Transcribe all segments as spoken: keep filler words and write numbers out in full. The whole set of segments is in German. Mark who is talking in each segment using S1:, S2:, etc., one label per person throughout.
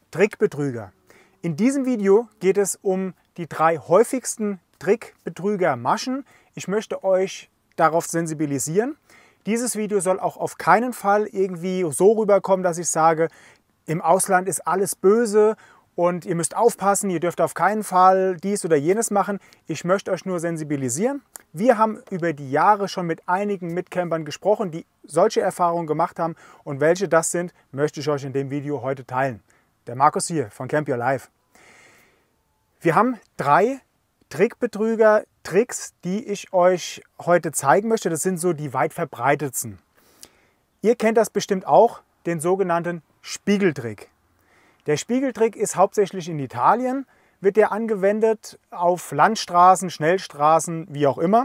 S1: Trickbetrüger. In diesem Video geht es um die drei häufigsten Trickbetrügermaschen. Ich möchte euch darauf sensibilisieren. Dieses Video soll auch auf keinen Fall irgendwie so rüberkommen, dass ich sage, im Ausland ist alles böse und ihr müsst aufpassen, ihr dürft auf keinen Fall dies oder jenes machen. Ich möchte euch nur sensibilisieren. Wir haben über die Jahre schon mit einigen Mitcampern gesprochen, die solche Erfahrungen gemacht haben, und welche das sind, möchte ich euch in dem Video heute teilen. Der Markus hier von Camp Your Life. Wir haben drei Trickbetrüger-Tricks, die ich euch heute zeigen möchte. Das sind so die weit verbreitetsten. Ihr kennt das bestimmt auch, den sogenannten Spiegeltrick. Der Spiegeltrick ist hauptsächlich in Italien, wird der angewendet auf Landstraßen, Schnellstraßen, wie auch immer.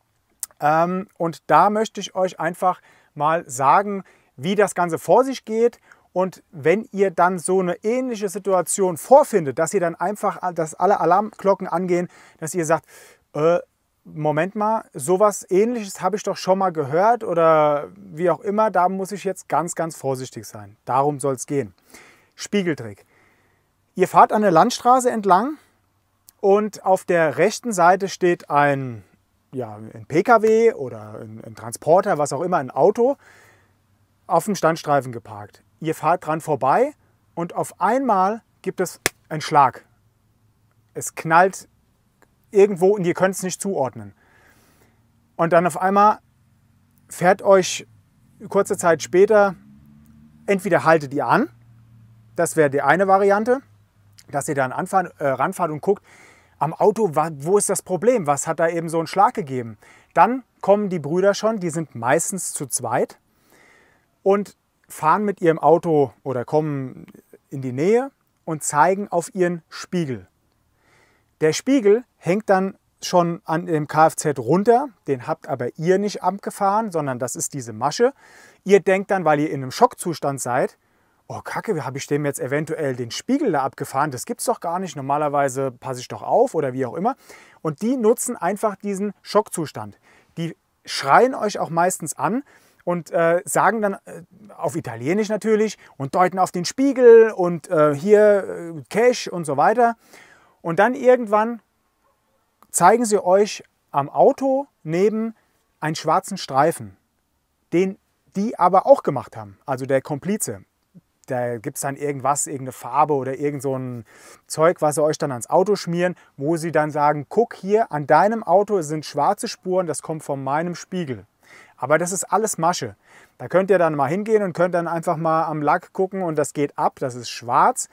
S1: Und da möchte ich euch einfach mal sagen, wie das Ganze vor sich geht. Und wenn ihr dann so eine ähnliche Situation vorfindet, dass ihr dann einfach, dass alle Alarmglocken angehen, dass ihr sagt, äh, Moment mal, sowas Ähnliches habe ich doch schon mal gehört oder wie auch immer, da muss ich jetzt ganz, ganz vorsichtig sein. Darum soll es gehen. Spiegeltrick. Ihr fahrt an der Landstraße entlang und auf der rechten Seite steht ein, ja, ein P K W oder ein, ein Transporter, was auch immer, ein Auto, auf dem Standstreifen geparkt. Ihr fahrt dran vorbei und auf einmal gibt es einen Schlag. Es knallt irgendwo und ihr könnt es nicht zuordnen. Und dann auf einmal fährt euch kurze Zeit später, entweder haltet ihr an, das wäre die eine Variante, dass ihr dann anfahren, äh, ranfahrt und guckt, am Auto, wo ist das Problem, was hat da eben so einen Schlag gegeben. Dann kommen die Brüder schon, die sind meistens zu zweit und fahren mit ihrem Auto oder kommen in die Nähe und zeigen auf ihren Spiegel. Der Spiegel hängt dann schon an dem Kfz runter, den habt aber ihr nicht abgefahren, sondern das ist diese Masche. Ihr denkt dann, weil ihr in einem Schockzustand seid, oh Kacke, habe ich dem jetzt eventuell den Spiegel da abgefahren? Das gibt's doch gar nicht, normalerweise passe ich doch auf oder wie auch immer. Und die nutzen einfach diesen Schockzustand. Die schreien euch auch meistens an und äh, sagen dann äh, auf Italienisch natürlich und deuten auf den Spiegel und äh, hier äh, Cash und so weiter. Und dann irgendwann zeigen sie euch am Auto neben einen schwarzen Streifen, den die aber auch gemacht haben, also der Komplize. Da gibt es dann irgendwas, irgendeine Farbe oder irgend so ein Zeug, was sie euch dann ans Auto schmieren, wo sie dann sagen, guck hier, an deinem Auto sind schwarze Spuren, das kommt von meinem Spiegel. Aber das ist alles Masche. Da könnt ihr dann mal hingehen und könnt dann einfach mal am Lack gucken und das geht ab, das ist schwarz.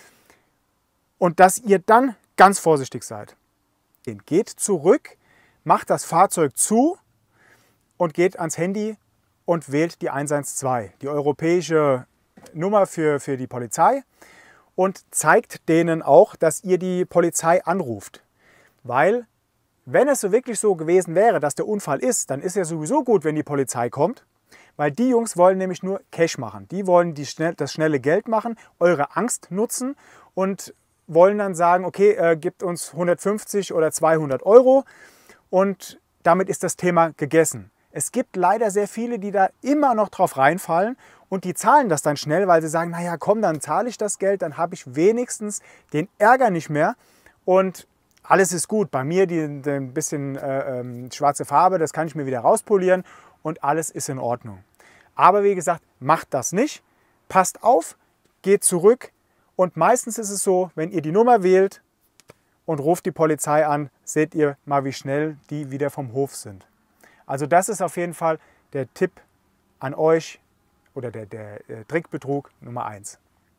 S1: Und dass ihr dann ganz vorsichtig seid. Geht zurück, macht das Fahrzeug zu und geht ans Handy und wählt die eins eins zwei, die europäische Nummer für, für die Polizei, und zeigt denen auch, dass ihr die Polizei anruft. Weil, wenn es so wirklich so gewesen wäre, dass der Unfall ist, dann ist ja sowieso gut, wenn die Polizei kommt, weil die Jungs wollen nämlich nur Cash machen. Die wollen die schnell, das schnelle Geld machen, eure Angst nutzen und wollen dann sagen, okay, äh, gibt uns hundertfünfzig oder zweihundert Euro und damit ist das Thema gegessen. Es gibt leider sehr viele, die da immer noch drauf reinfallen und die zahlen das dann schnell, weil sie sagen, naja komm, dann zahle ich das Geld, dann habe ich wenigstens den Ärger nicht mehr und alles ist gut. Bei mir die, die ein bisschen äh, ähm, schwarze Farbe, das kann ich mir wieder rauspolieren und alles ist in Ordnung. Aber wie gesagt, macht das nicht, passt auf, geht zurück und meistens ist es so, wenn ihr die Nummer wählt und ruft die Polizei an, seht ihr mal, wie schnell die wieder vom Hof sind. Also das ist auf jeden Fall der Tipp an euch oder der, der, der Trickbetrug Nummer eins.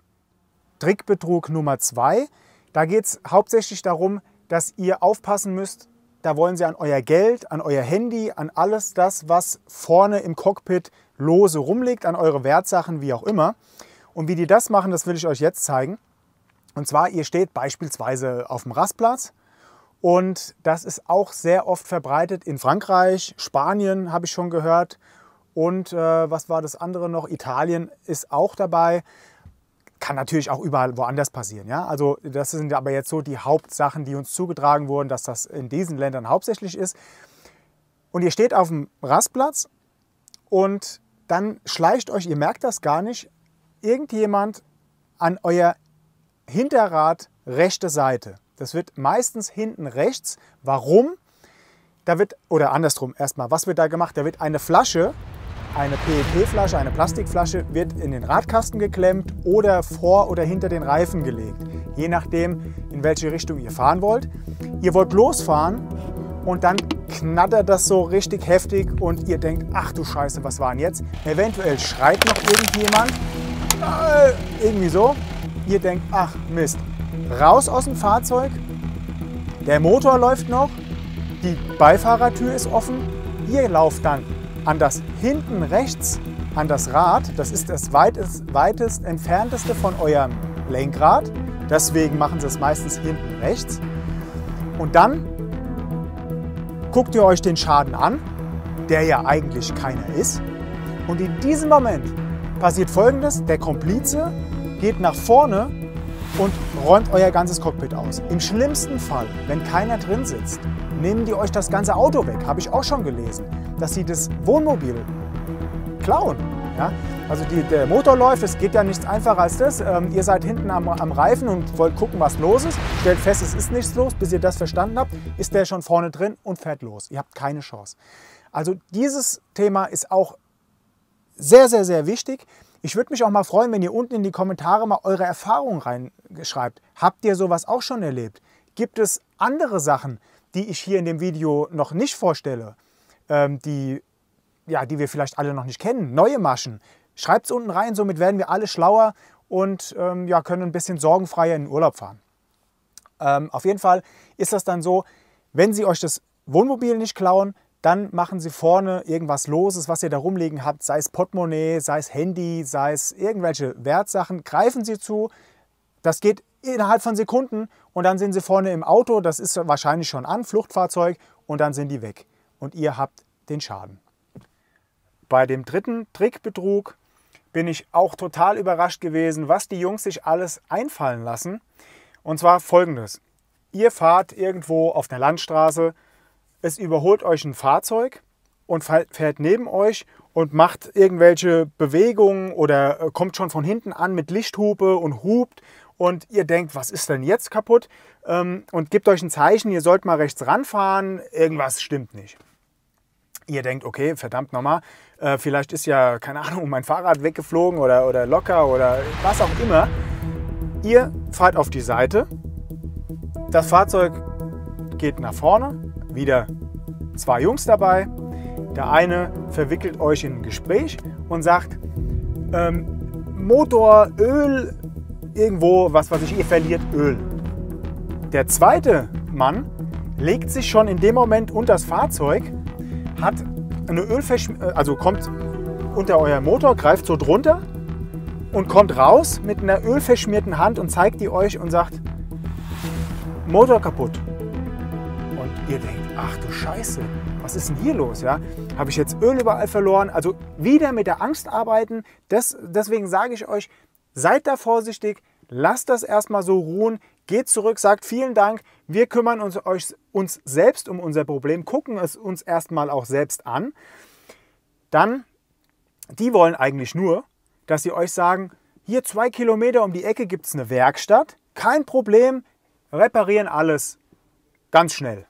S1: Trickbetrug Nummer zwei, da geht es hauptsächlich darum, dass ihr aufpassen müsst, da wollen sie an euer Geld, an euer Handy, an alles das, was vorne im Cockpit lose rumliegt, an eure Wertsachen, wie auch immer. Und wie die das machen, das will ich euch jetzt zeigen. Und zwar, ihr steht beispielsweise auf dem Rastplatz. Und das ist auch sehr oft verbreitet in Frankreich, Spanien habe ich schon gehört. Und äh, was war das andere noch? Italien ist auch dabei. Kann natürlich auch überall woanders passieren. Ja? Also das sind aber jetzt so die Hauptsachen, die uns zugetragen wurden, dass das in diesen Ländern hauptsächlich ist. Und ihr steht auf dem Rastplatz und dann schleicht euch, ihr merkt das gar nicht, irgendjemand an euer Hinterrad, rechte Seite. Das wird meistens hinten rechts. Warum? Da wird, oder andersrum erstmal, was wird da gemacht? Da wird eine Flasche, eine P E T-Flasche, eine Plastikflasche, wird in den Radkasten geklemmt oder vor oder hinter den Reifen gelegt. Je nachdem, in welche Richtung ihr fahren wollt. Ihr wollt losfahren und dann knattert das so richtig heftig und ihr denkt, ach du Scheiße, was war denn jetzt? Eventuell schreit noch irgendjemand, äh, irgendwie so. Ihr denkt, ach Mist, raus aus dem Fahrzeug, der Motor läuft noch, die Beifahrertür ist offen, ihr lauft dann an das hinten rechts, an das Rad, das ist das weitest, weitest entfernteste von eurem Lenkrad, deswegen machen sie es meistens hinten rechts. Und dann guckt ihr euch den Schaden an, der ja eigentlich keiner ist. Und in diesem Moment passiert Folgendes, der Komplize geht nach vorne und räumt euer ganzes Cockpit aus. Im schlimmsten Fall, wenn keiner drin sitzt, nehmen die euch das ganze Auto weg. Habe ich auch schon gelesen, dass sie das Wohnmobil klauen. Ja? Also die, der Motor läuft, es geht ja nichts einfacher als das. Ähm, ihr seid hinten am, am Reifen und wollt gucken, was los ist. Stellt fest, es ist nichts los. Bis ihr das verstanden habt, ist der schon vorne drin und fährt los. Ihr habt keine Chance. Also dieses Thema ist auch sehr, sehr, sehr wichtig. Ich würde mich auch mal freuen, wenn ihr unten in die Kommentare mal eure Erfahrungen reinschreibt. Habt ihr sowas auch schon erlebt? Gibt es andere Sachen, die ich hier in dem Video noch nicht vorstelle, ähm, die, ja, die wir vielleicht alle noch nicht kennen? Neue Maschen? Schreibt es unten rein, somit werden wir alle schlauer und ähm, ja, können ein bisschen sorgenfreier in den Urlaub fahren. Ähm, auf jeden Fall ist das dann so, wenn Sie euch das Wohnmobil nicht klauen, dann machen Sie vorne irgendwas Loses, was ihr da rumliegen habt, sei es Portemonnaie, sei es Handy, sei es irgendwelche Wertsachen, greifen Sie zu. Das geht innerhalb von Sekunden und dann sind Sie vorne im Auto, das ist wahrscheinlich schon an, Fluchtfahrzeug, und dann sind die weg. Und ihr habt den Schaden. Bei dem dritten Trickbetrug bin ich auch total überrascht gewesen, was die Jungs sich alles einfallen lassen. Und zwar Folgendes. Ihr fahrt irgendwo auf der Landstraße, es überholt euch ein Fahrzeug und fährt neben euch und macht irgendwelche Bewegungen oder kommt schon von hinten an mit Lichthupe und hupt und ihr denkt, was ist denn jetzt kaputt? Und gibt euch ein Zeichen, ihr sollt mal rechts ranfahren, irgendwas stimmt nicht. Ihr denkt, okay, verdammt nochmal, vielleicht ist ja, keine Ahnung, mein Fahrrad weggeflogen oder, oder locker oder was auch immer. Ihr fahrt auf die Seite, das Fahrzeug geht nach vorne, wieder zwei Jungs dabei. Der eine verwickelt euch in ein Gespräch und sagt, ähm, Motor, Öl, irgendwo, was weiß ich, ihr verliert Öl. Der zweite Mann legt sich schon in dem Moment unter das Fahrzeug, hat eine Ölverschmierung, also kommt unter euer Motor, greift so drunter und kommt raus mit einer ölverschmierten Hand und zeigt die euch und sagt, Motor kaputt. Und ihr denkt, ach du Scheiße, was ist denn hier los? Ja? Habe ich jetzt Öl überall verloren? Also wieder mit der Angst arbeiten. Das, deswegen sage ich euch, seid da vorsichtig, lasst das erstmal so ruhen, geht zurück, sagt vielen Dank, wir kümmern uns, euch, uns selbst um unser Problem, gucken es uns erstmal auch selbst an. Dann, die wollen eigentlich nur, dass sie euch sagen, hier zwei Kilometer um die Ecke gibt es eine Werkstatt, kein Problem, reparieren alles ganz schnell.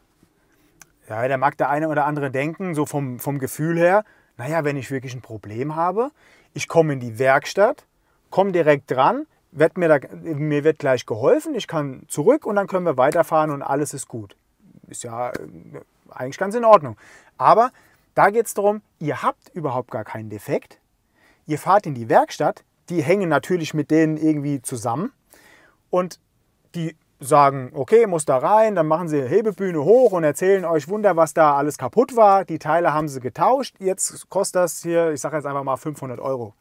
S1: Ja, da mag der eine oder andere denken, so vom, vom Gefühl her, naja, wenn ich wirklich ein Problem habe, ich komme in die Werkstatt, komme direkt dran, wird mir, da, mir wird gleich geholfen, ich kann zurück und dann können wir weiterfahren und alles ist gut. Ist ja eigentlich ganz in Ordnung. Aber da geht es darum, ihr habt überhaupt gar keinen Defekt, ihr fahrt in die Werkstatt, die hängen natürlich mit denen irgendwie zusammen und die sagen, okay, muss da rein, dann machen sie Hebebühne hoch und erzählen euch Wunder, was da alles kaputt war. Die Teile haben sie getauscht, jetzt kostet das hier, ich sage jetzt einfach mal fünfhundert Euro.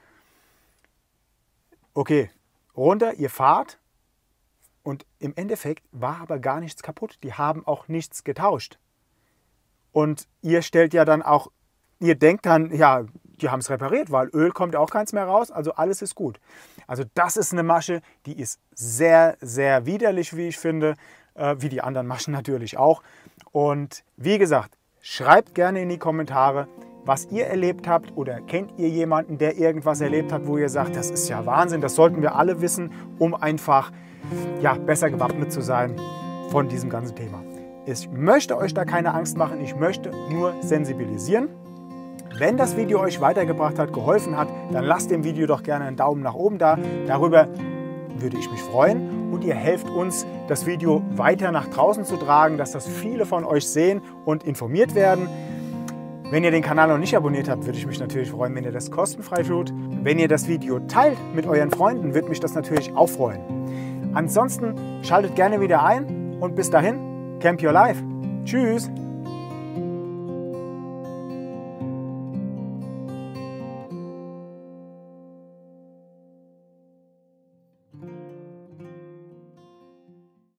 S1: Okay, runter, ihr fahrt und im Endeffekt war aber gar nichts kaputt. Die haben auch nichts getauscht. Und ihr stellt ja dann auch, ihr denkt dann, ja, die haben es repariert, weil Öl kommt auch keins mehr raus, also alles ist gut. Also das ist eine Masche, die ist sehr, sehr widerlich, wie ich finde, äh, wie die anderen Maschen natürlich auch. Und wie gesagt, schreibt gerne in die Kommentare, was ihr erlebt habt oder kennt ihr jemanden, der irgendwas erlebt hat, wo ihr sagt, das ist ja Wahnsinn, das sollten wir alle wissen, um einfach ja, besser gewappnet zu sein von diesem ganzen Thema. Ich möchte euch da keine Angst machen, ich möchte nur sensibilisieren. Wenn das Video euch weitergebracht hat, geholfen hat, dann lasst dem Video doch gerne einen Daumen nach oben da. Darüber würde ich mich freuen und ihr helft uns, das Video weiter nach draußen zu tragen, dass das viele von euch sehen und informiert werden. Wenn ihr den Kanal noch nicht abonniert habt, würde ich mich natürlich freuen, wenn ihr das kostenfrei tut. Wenn ihr das Video teilt mit euren Freunden, würde mich das natürlich auch freuen. Ansonsten schaltet gerne wieder ein und bis dahin, Camp Your Life. Tschüss!